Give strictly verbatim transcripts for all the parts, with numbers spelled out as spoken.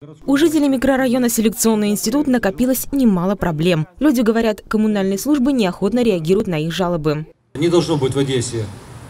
У жителей микрорайона Селекционный институт накопилось немало проблем. Люди говорят, коммунальные службы неохотно реагируют на их жалобы. Не должно быть в Одессе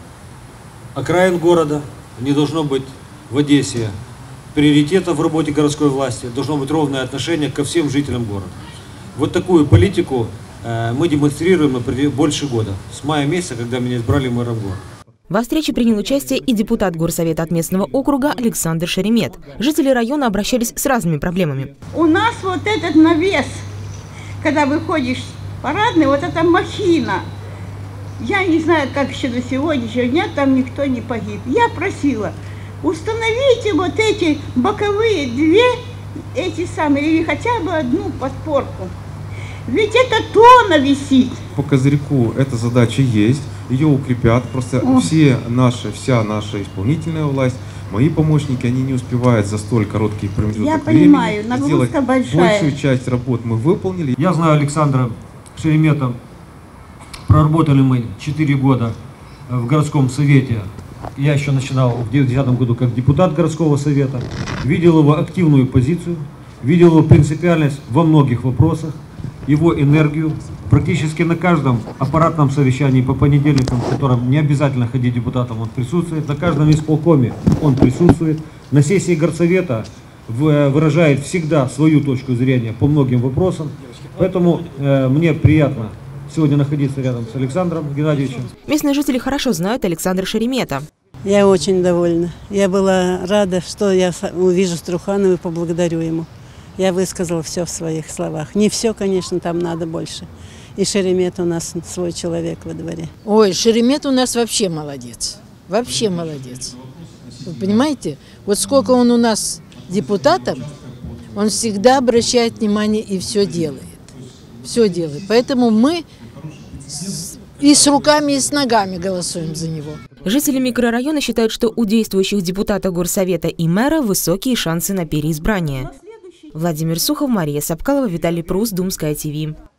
окраин города, не должно быть в Одессе приоритетов в работе городской власти, должно быть ровное отношение ко всем жителям города. Вот такую политику э, мы демонстрируем больше года, с мая месяца, когда меня избрали мэром города. Во встрече принял участие и депутат горсовета от местного округа Александр Шеремет. Жители района обращались с разными проблемами. У нас вот этот навес, когда выходишь парадный, вот эта махина. Я не знаю, как еще до сегодняшнего дня там никто не погиб. Я просила, установите вот эти боковые две, эти самые, или хотя бы одну подпорку. Ведь это тонна висит. По Козырьку эта задача есть, ее укрепят. Просто О. все наши, вся наша исполнительная власть, мои помощники, они не успевают за столь короткий промежуток Я времени понимаю, нагрузка большая. Большую часть работ мы выполнили. Я знаю Александра Шеремета. Проработали мы четыре года в городском совете. Я еще начинал в две тысячи десятом году как депутат городского совета. Видел его активную позицию, видел его принципиальность во многих вопросах, его энергию. Практически на каждом аппаратном совещании по понедельникам, в котором не обязательно ходить депутатом, он присутствует. На каждом исполкоме он присутствует. На сессии горсовета выражает всегда свою точку зрения по многим вопросам. Поэтому э, мне приятно сегодня находиться рядом с Александром Геннадьевичем. Местные жители хорошо знают Александра Шеремета. Я очень довольна. Я была рада, что я увижу Струханова и поблагодарю ему. Я высказала все в своих словах. Не все, конечно, там надо больше. И Шеремет у нас свой человек во дворе. Ой, Шеремет у нас вообще молодец. Вообще молодец. Вы понимаете, вот сколько он у нас депутатом, он всегда обращает внимание и все делает. Все делает. Поэтому мы и с руками, и с ногами голосуем за него. Жители микрорайона считают, что у действующих депутата горсовета и мэра высокие шансы на переизбрание. Владимир Сухов, Мария Сапкалова, Виталий Прус, Думская ТВ.